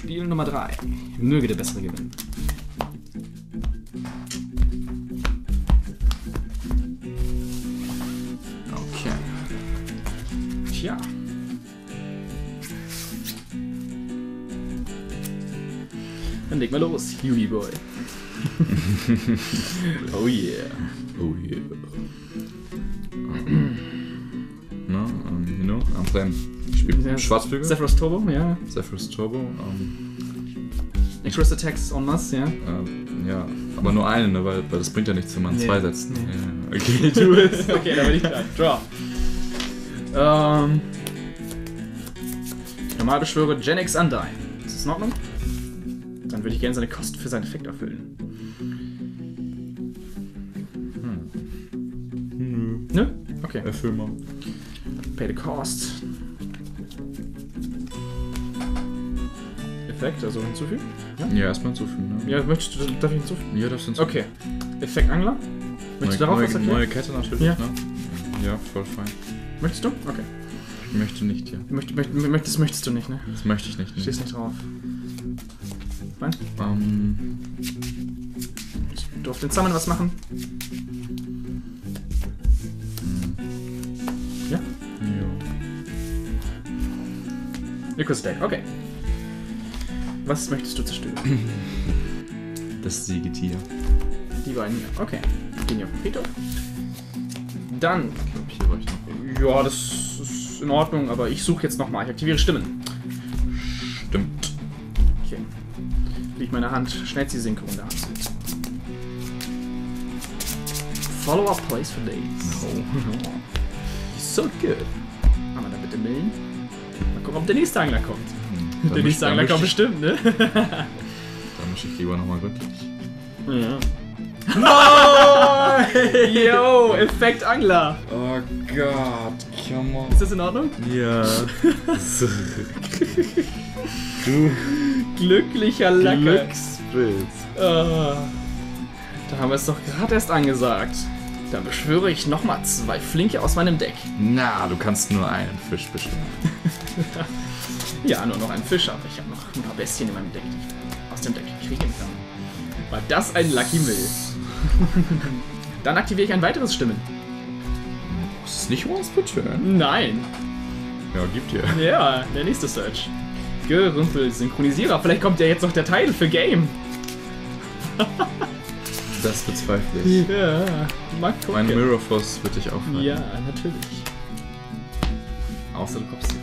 Spiel Nummer 3. Möge der Bessere gewinnen. Okay. Tja. Dann legen wir los, Huey Boy. Oh yeah. Oh yeah. No, you know, I'm playing. Ja, Schwarzflügel. Sephiroth Turbo, ja. Sephiroth Turbo. Express Attacks en masse, ja. Ja, aber nur eine, ne, weil das bringt ja nichts, wenn man zwei setzt. Nee. Ja, okay, du es. Okay, da bin ich dran. Draw. Normal beschwöre Gen X Undyne. Ist das in Ordnung? Dann würde ich gerne seine Kosten für seinen Effekt erfüllen. Ne? Okay. Erfüll mal. Pay the cost. Effekt, also hinzufügen? Ja, erstmal hinzufügen, ne? Ja, möchtest du, darf ich hinzufügen? Ja, das hinzufügen. Okay. Effekt Angler? Möchtest du darauf was erklären? Neue Kette natürlich, Ja. ne? Ja, voll fein. Möchtest du? Okay. Ich möchte nicht, ja. Möchtest du nicht, ne? Das möchte ich nicht. Stehst nicht drauf. Nein? Ich durfte den Summon was machen. Ja? Ja. Liquid Stack, okay. Was möchtest du zerstören? Das Siegetier. Die beiden hier. Okay. Gehen hier auf den Friedhof. Dann. Ich glaube, hier war ich noch. Ja, das ist in Ordnung, aber ich suche jetzt nochmal. Ich aktiviere Stimmen. Stimmt. Okay. Liegt meine Hand Schnellzieh-Synchro in der Hand. Follow-up plays for days. Oh. So good. Aber dann bitte millen. Mal gucken, ob der nächste Angler kommt. Der nächste Angler kommt bestimmt, ne? Da mische ich lieber nochmal gründlich. Ja. No! Yo, Effekt Angler. Oh Gott, come on. Ist das in Ordnung? Ja. Du Glücklicher Lacker. Glückspilz. Da haben wir es doch gerade erst angesagt. Dann beschwöre ich nochmal 2 Flinke aus meinem Deck. Na, du kannst nur einen Fisch bestimmen. Ja, nur noch einen Fisch, aber ich habe noch ein paar Bestien in meinem Deck, die ich aus dem Deck kriegen kann. War das ein Lucky Mill? Dann aktiviere ich ein weiteres Stimmen. Ist es nicht once per turn? Nein. Ja, gibt dir. Ja, der nächste Search. Gerümpel, Synchronisierer. Vielleicht kommt ja jetzt noch der Titel für Game. Das bezweifle ich. Ja, mal gucken. Mein Mirror Force wird dich aufhalten. Ja, natürlich. Außer du kommst sie.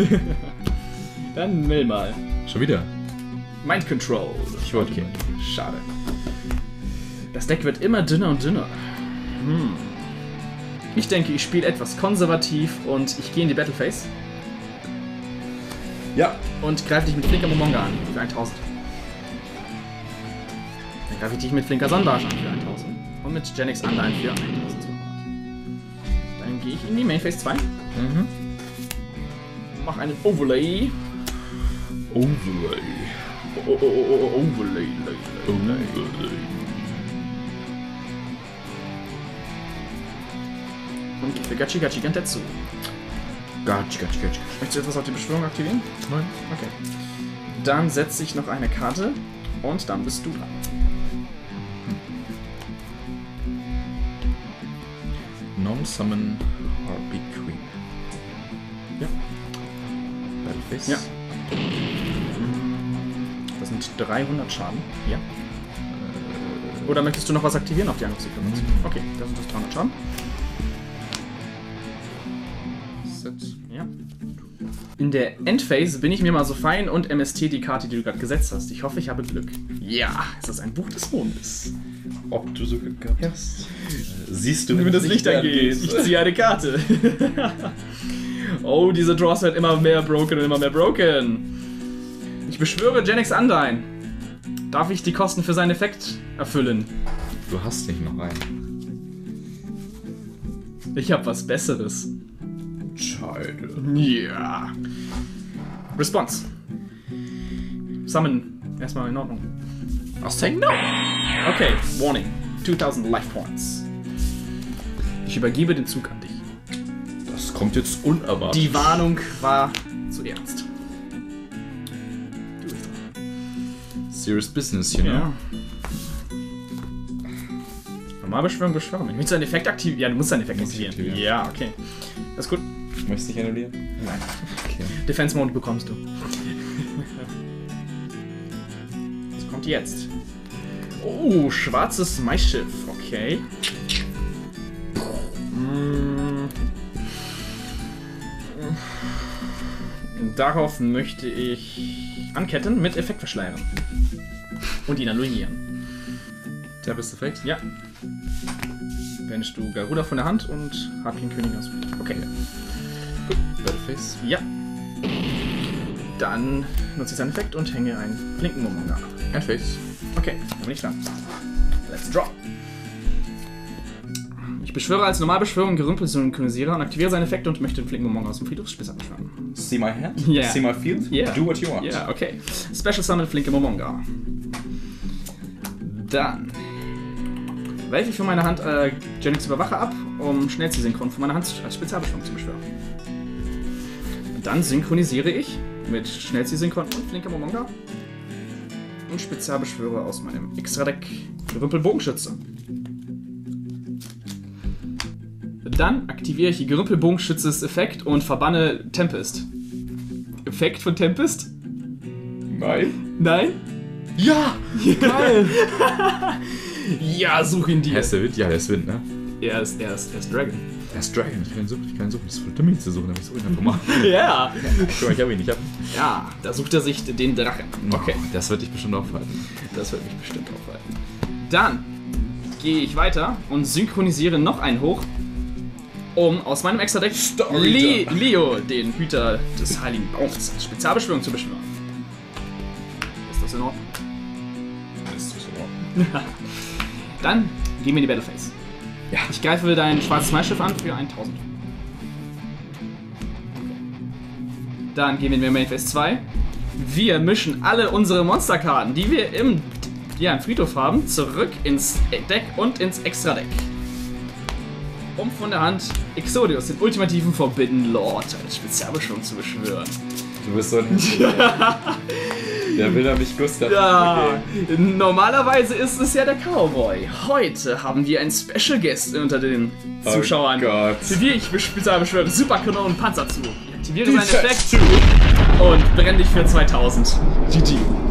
Dann mill mal. Schon wieder? Mind Control. Ich wollte Okay, nicht. schade. Das Deck wird immer dünner und dünner. Ich denke, ich spiele etwas konservativ und ich gehe in die Battle Phase Ja. und greife dich mit flinker Momonga an für 1000. Dann greife ich dich mit flinker Sonnenbarsch an für 1000. Und mit Gen X Undyne für 1200. Dann gehe ich in die Main Phase 2. Mach einen Overlay. Overlay. Overlay. Und gebe Gachi Gachi Gentetsu. Gatsch. Möchtest du etwas auf die Beschwörung aktivieren? Nein. Okay. Dann setze ich noch eine Karte und dann bist du dran. Non-Summon Harpy Queen. Ja. Battleface. Ja. Das sind 300 Schaden. Ja. Oder möchtest du noch was aktivieren auf die Angriffssequenz? Okay, das sind das 300 Schaden. Set. Ja. In der Endphase bin ich mir mal so fein und MST die Karte, die du gerade gesetzt hast. Ich hoffe, ich habe Glück. Ja, es ist ein Buch des Mondes. Ob du so Glück gehabt hast? Siehst du, Wenn das Licht angeht. Ich ziehe eine Karte. Oh, diese Draws werden immer mehr broken und immer mehr broken. Ich beschwöre Gen X Undyne. Darf ich die Kosten für seinen Effekt erfüllen? Du hast nicht noch einen. Ich habe was Besseres. Schade. Ja. Response. Summon. Erstmal in Ordnung. I'll say no. Okay, Warning. 2000 Life Points. Ich übergebe den Zug an dich. Das kommt jetzt unerwartet. Die Warnung war zu ernst. Du bist dran. Serious business, you know? Ja. Normal beschwören. Ich möchte deinen Effekt aktivieren. Ja, du musst deinen Effekt aktivieren. Ja, okay. Das ist gut. Möchtest du nicht annullieren? Nein. Okay. Defense Mode bekommst du. Was kommt jetzt? Oh, schwarzes Maisschiff. Okay. Darauf möchte ich anketten mit Effekt verschleiern. Und ihn annullieren. Tempest Effekt? Ja. Banish du Garuda von der Hand und Harpien-König aus. Okay. Gut. Battleface? Ja. Dann nutze ich seinen Effekt und hänge einen flinken Momonga ab. Ein Face. Okay, dann bin ich dran. Let's draw. Ich beschwöre als Normalbeschwörung Gerümpel synchronisiere und aktiviere seinen Effekt und möchte den flinken Momonga aus dem Friedhofsspitzer beschwören. See my hand? Yeah. See my field? Yeah. Do what you want. Ja, okay. Special Summon flinke Momonga. Dann werfe ich von meiner Hand Genix Überwacher ab, um Schnellziehsynchron von meiner Hand als Spezialbeschwörung zu beschwören. Dann synchronisiere ich mit Schnellziehsynchron und flinke Momonga und Spezialbeschwöre aus meinem Extra-Deck Gerümpel-Bogenschütze. Dann aktiviere ich Gerümpel-Bogenschützes Effekt und verbanne Tempest. Effekt von Tempest? Nein. Nein? Ja! Geil! Ja, such ihn dir. Er ist der Wind? Ja, der ist Wind, ne? Er ist Dragon. Er ist Dragon. Ich kann ihn suchen. Das ist voll dumm, ihn zu suchen. Aber ich suche ihn einfach mal. Ja. Guck mal, ich hab ihn nicht. Ja, da sucht er sich den Drachen. Okay, Oh, das wird dich bestimmt aufhalten. das wird mich bestimmt aufhalten. Dann gehe ich weiter und synchronisiere noch einen hoch, um aus meinem Extra-Deck Leo, den Hüter des Heiligen Baums, als Spezialbeschwörung zu beschwören. Ist das in Ordnung? Das ist in Ordnung. Dann gehen wir in die Battleface. Ja. Ich greife dein schwarzes Maischiff an für 1000. Dann gehen wir in die Main Phase 2. Wir mischen alle unsere Monsterkarten, die wir im Friedhof haben, zurück ins Deck und ins Extra-Deck. Um von der Hand Exodius, den ultimativen Forbidden Lord, als Spezialbeschwörung zu beschwören. Du bist so ein... Der will da nicht Gustav. Ja, normalerweise ist es ja der Cowboy. Heute haben wir einen Special Guest unter den Zuschauern. Oh Gott. Für die ich Spezialbeschwöre Superkanone und Panzerzug. Ich aktiviere seinen Effekt und brenne dich für 2000. GG.